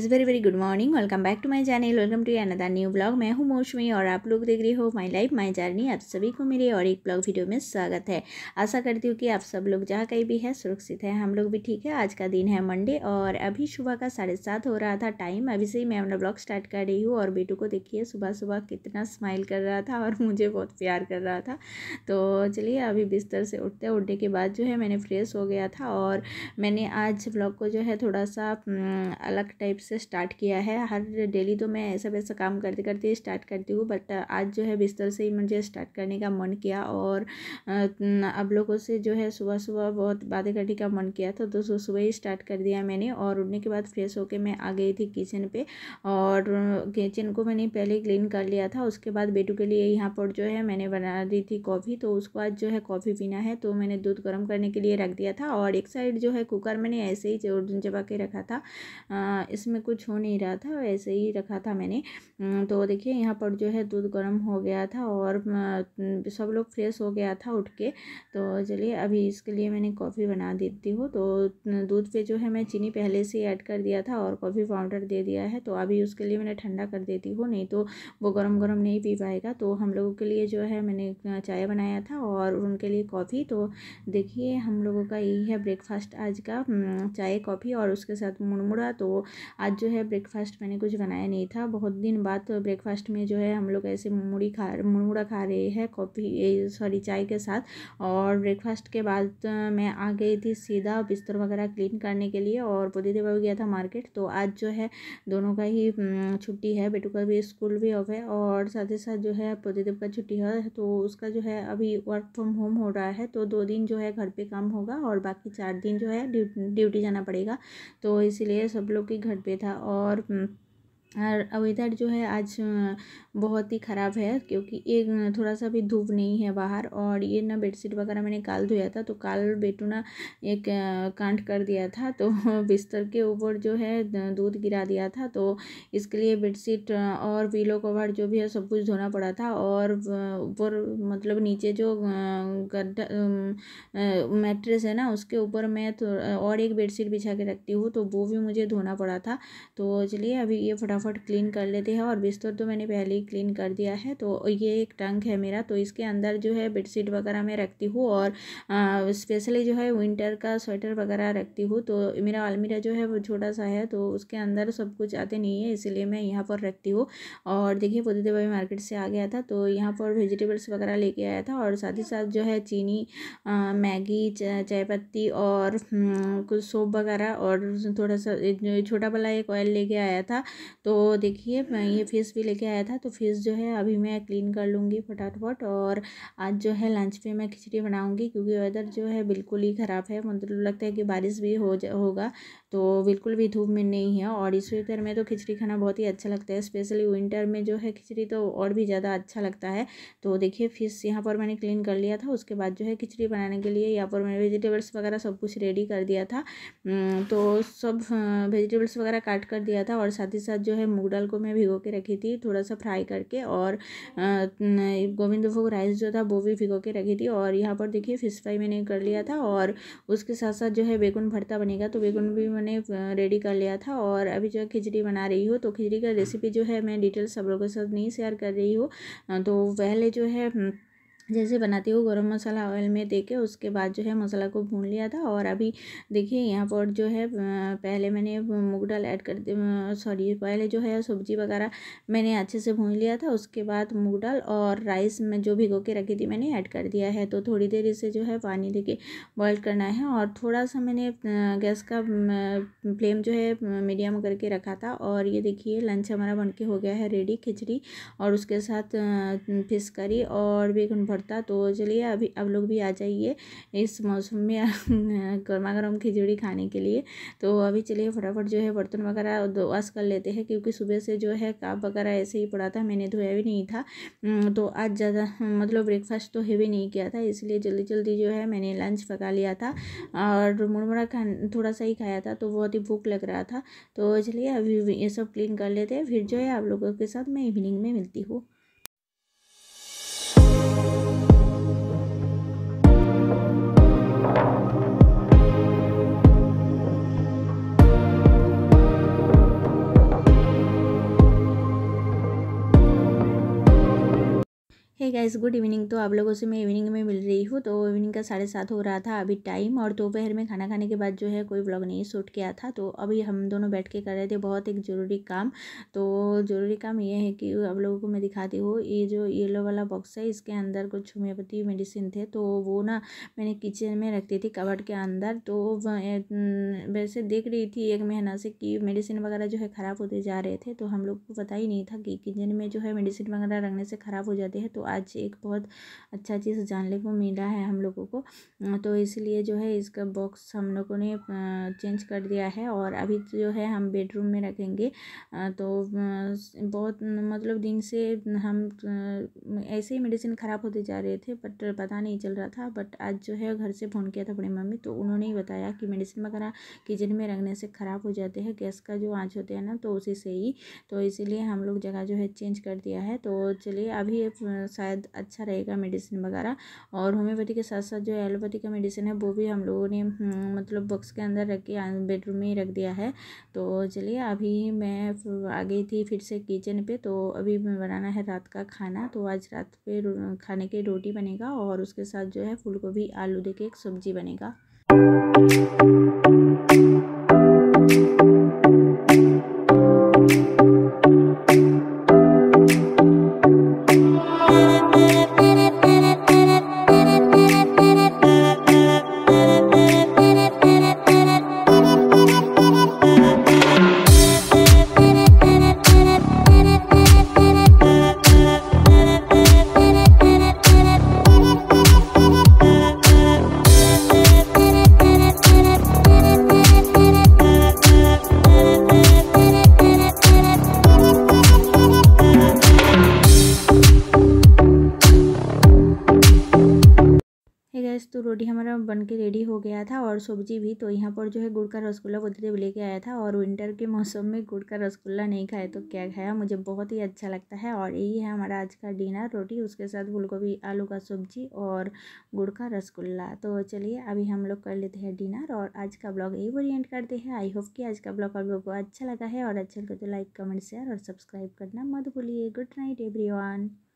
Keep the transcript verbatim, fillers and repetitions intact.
Guys, very very good morning. Welcome back to my channel. Welcome to another new blog. मैं हूं मौसमी और आप लोग देख रहे हो माय लाइफ माय जर्नी। आप सभी को मेरे और एक ब्लॉग वीडियो में स्वागत है। आशा करती हूँ कि आप सब लोग जहाँ कहीं भी है सुरक्षित है। हम लोग भी ठीक है। आज का दिन है मंडे और अभी सुबह का साढ़े सात हो रहा था टाइम। अभी से ही मैं अपना ब्लॉग स्टार्ट कर रही हूँ और बेटू को देखिए सुबह सुबह कितना स्माइल कर रहा था और मुझे बहुत प्यार कर रहा था। तो चलिए अभी बिस्तर से उठते उठने के बाद जो है मैंने फ्रेश हो गया था और मैंने आज ब्लॉग को जो है थोड़ा सा अलग टाइप से स्टार्ट किया है। हर डेली तो मैं ऐसा वैसा काम करते करते स्टार्ट करती हूँ, बट आज जो है बिस्तर से ही मुझे स्टार्ट करने का मन किया और अब लोगों से जो है सुबह सुबह बहुत बातें करने का मन किया था, तो सुबह ही स्टार्ट कर दिया मैंने। और उठने के बाद फ्रेश होकर मैं आ गई थी किचन पे और किचन को मैंने पहले क्लीन कर लिया था। उसके बाद बेटू के लिए यहाँ पर जो है मैंने बना दी थी कॉफ़ी, तो उसको आज जो है कॉफ़ी पीना है, तो मैंने दूध गर्म करने के लिए रख दिया था। और एक साइड जो है कुकर मैंने ऐसे ही चबा के रखा था, आ, इसमें कुछ हो नहीं रहा था, ऐसे ही रखा था मैंने। तो देखिए यहाँ पर जो है दूध गर्म हो गया था और सब लोग फ्रेश हो गया था उठ के। तो चलिए अभी इसके लिए मैंने कॉफ़ी बना देती हूँ। तो दूध पे जो है मैं चीनी पहले से ऐड कर दिया था और कॉफ़ी पाउडर दे दिया है, तो अभी उसके लिए मैंने ठंडा कर देती हूँ, नहीं तो वो गरम गरम नहीं पी पाएगा। तो हम लोगों के लिए जो है मैंने चाय बनाया था और उनके लिए कॉफ़ी। तो देखिए हम लोगों का यही है ब्रेकफास्ट आज का, चाय कॉफ़ी और उसके साथ मुड़मुड़ा। तो आज जो है ब्रेकफास्ट मैंने कुछ बनाया नहीं था, बहुत दिन बाद तो ब्रेकफास्ट में जो है हम लोग ऐसे मुड़ी खा मुड़मुड़ा खा रहे हैं कॉफ़ी सॉरी चाय के साथ। और ब्रेकफास्ट के बाद मैं आ गई थी सीधा बिस्तर वगैरह क्लीन करने के लिए और पुदी देवा भी गया था मार्केट। तो आज जो है दोनों का ही छुट्टी है, बेटू का भी स्कूल भी ऑफ है और साथ ही साथ जो है पुदी देव का छुट्टी है, तो उसका जो है अभी वर्क फ्रॉम होम हो रहा है। तो दो दिन जो है घर पे काम होगा और बाकी चार दिन जो है ड्यूटी जाना पड़ेगा, तो इसीलिए सब लोग के घर पे था। और और वेदर जो है आज बहुत ही ख़राब है क्योंकि एक थोड़ा सा भी धूप नहीं है बाहर। और ये ना बेडशीट वगैरह मैंने काल धोया था, तो काल बेटू ना एक कांड कर दिया था, तो बिस्तर के ऊपर जो है दूध गिरा दिया था, तो इसके लिए बेडशीट और पिलो कवर जो भी है सब कुछ धोना पड़ा था। और ऊपर मतलब नीचे जो गद्दा मैट्रेस है ना उसके ऊपर मैं और एक बेडशीट बिछा के रखती हूँ, तो वो भी मुझे धोना पड़ा था। तो चलिए अभी ये फटाफट क्लीन कर लेते हैं। और बिस्तर तो मैंने पहले ही क्लीन कर दिया है। तो ये एक टंक है मेरा, तो इसके अंदर जो है बेडशीट वगैरह मैं रखती हूँ और स्पेशली जो है विंटर का स्वेटर वगैरह रखती हूँ। तो मेरा अलमीरा जो है वो छोटा सा है, तो उसके अंदर सब कुछ आते नहीं है, इसलिए मैं यहाँ पर रखती हूँ। और देखिए पुदी देवा भी मार्केट से आ गया था, तो यहाँ पर वेजिटेबल्स वगैरह लेके आया था और साथ ही साथ जो है चीनी, मैगी, चाय पत्ती और कुछ सोप वगैरह और थोड़ा सा छोटा वाला एक ऑयल लेके आया था। तो देखिए मैं ये फिश भी लेके आया था, तो फिश जो है अभी मैं क्लीन कर लूँगी फटाफट। और आज जो है लंच पे मैं खिचड़ी बनाऊँगी क्योंकि वेदर जो है बिल्कुल ही ख़राब है, मतलब लगता है कि बारिश भी हो जा होगा, तो बिल्कुल भी धूप में नहीं है। और इस वेदर में तो खिचड़ी खाना बहुत ही अच्छा लगता है, स्पेशली विंटर में जो है खिचड़ी तो और भी ज़्यादा अच्छा लगता है। तो देखिए फिश यहाँ पर मैंने क्लीन कर लिया था। उसके बाद जो है खिचड़ी बनाने के लिए यहाँ पर मैंने वेजिटेबल्स वगैरह सब कुछ रेडी कर दिया था, तो सब वेजिटेबल्स वगैरह काट कर दिया था। और साथ ही साथ जो है मूंग दाल को मैं भिगो के रखी थी थोड़ा सा फ्राई करके, और गोविंद भोग राइस जो था वो भी भिगो के रखी थी। और यहाँ पर देखिए फिश फ्राई मैंने कर लिया था और उसके साथ साथ जो है बेगुन भरता बनेगा, तो बेगुन भी मैंने रेडी कर लिया था। और अभी जो है खिचड़ी बना रही हूँ, तो खिचड़ी का रेसिपी जो है मैं डिटेल्स सब लोगों के साथ नहीं शेयर कर रही हूँ। तो पहले जो है जैसे बनाती हूँ गरम मसाला ऑयल में देके, उसके बाद जो है मसाला को भून लिया था। और अभी देखिए यहाँ पर जो है पहले मैंने मूंग दाल ऐड कर सॉरी पहले जो है सब्जी वगैरह मैंने अच्छे से भून लिया था। उसके बाद मूंग दाल और राइस में जो भिगो के रखी थी मैंने ऐड कर दिया है। तो थोड़ी देर इसे जो है पानी देके बॉयल करना है और थोड़ा सा मैंने गैस का फ्लेम जो है मीडियम करके रखा था। और ये देखिए लंच हमारा बन के हो गया है रेडी, खिचड़ी और उसके साथ फिश करी और बेगुन भरता। तो चलिए अभी अब लोग भी आ जाइए इस मौसम में गर्मा गर्म खिचड़ी खाने के लिए। तो अभी चलिए फटाफट जो है बर्तन वगैरह वॉश कर लेते हैं क्योंकि सुबह से जो है काप वगैरह ऐसे ही पड़ा था, मैंने धोया भी नहीं था। तो आज ज़्यादा मतलब ब्रेकफास्ट तो हेवी नहीं किया था, इसलिए जल्दी जल्दी जो है मैंने लंच पका लिया था और मुड़मुड़ा खा थोड़ा सा ही खाया था, तो बहुत ही भूख लग रहा था। तो चलिए अभी ये सब क्लीन कर लेते हैं, फिर जो है आप लोगों के साथ मैं इवनिंग में मिलती हूँ। Hey guys, good evening. तो आप लोगों से मैं इवनिंग में मिल रही हूँ। तो इवनिंग का साढ़े सात हो रहा था अभी टाइम, और दोपहर में खाना खाने के बाद जो है कोई व्लॉग नहीं शूट किया था। तो अभी हम दोनों बैठ के कर रहे थे बहुत एक ज़रूरी काम। तो ज़रूरी काम ये है कि आप लोगों को मैं दिखाती हूँ, ये जो येलो वाला बॉक्स है इसके अंदर कुछ होम्योपैथी मेडिसिन थे। तो वो ना मैंने किचन में रखती थी कबर्ड के अंदर। तो वैसे देख रही थी एक महीना से कि मेडिसिन वगैरह जो है ख़राब होते जा रहे थे। तो हम लोग को पता ही नहीं था कि किचन में जो है मेडिसिन वगैरह रखने से ख़राब हो जाते हैं। तो आज एक बहुत अच्छा चीज़ जानने को मिला है हम लोगों को। तो इसलिए जो है इसका बॉक्स हम लोगों ने चेंज कर दिया है, और अभी जो है हम बेडरूम में रखेंगे। तो बहुत मतलब दिन से हम ऐसे ही मेडिसिन ख़राब होते जा रहे थे, बट पता नहीं चल रहा था। बट आज जो है घर से फ़ोन किया था अपनी मम्मी, तो उन्होंने ही बताया कि मेडिसिन वगैरह किचन में रखने से ख़राब हो जाते हैं, गैस का जो आँच होते हैं ना, तो उसी से ही। तो इसीलिए हम लोग जगह जो है चेंज कर दिया है। तो चलिए अभी शायद अच्छा रहेगा मेडिसिन वगैरह। और होम्योपैथी के साथ साथ जो एलोपैथी का मेडिसिन है वो भी हम लोगों ने मतलब बॉक्स के अंदर रख के बेडरूम में ही रख दिया है। तो चलिए अभी मैं आ गई थी फिर से किचन पे। तो अभी बनाना है रात का खाना। तो आज रात पे खाने की रोटी बनेगा, और उसके साथ जो है फूल गोभी आलू दे के एक सब्जी बनेगा। गैस तो रोटी हमारा बन के रेडी हो गया था, और सब्जी भी। तो यहाँ पर जो है गुड़ का रसगुल्ला बुद्धदेव लेके आया था, और विंटर के मौसम में गुड़ का रसगुल्ला नहीं खाए तो क्या खाया, मुझे बहुत ही अच्छा लगता है। और यही है हमारा आज का डिनर, रोटी उसके साथ फूलगोभी आलू का सब्जी और गुड़ का रसगुल्ला। तो चलिए अभी हम लोग कर लेते हैं डिनर, और आज का ब्लॉग यही पर एंड करते हैं। आई होप कि आज का ब्लॉग आप लोगों को अच्छा लगा है, और अच्छा लगा तो लाइक कमेंट शेयर और सब्सक्राइब करना मत भूलिए। Good night everyone.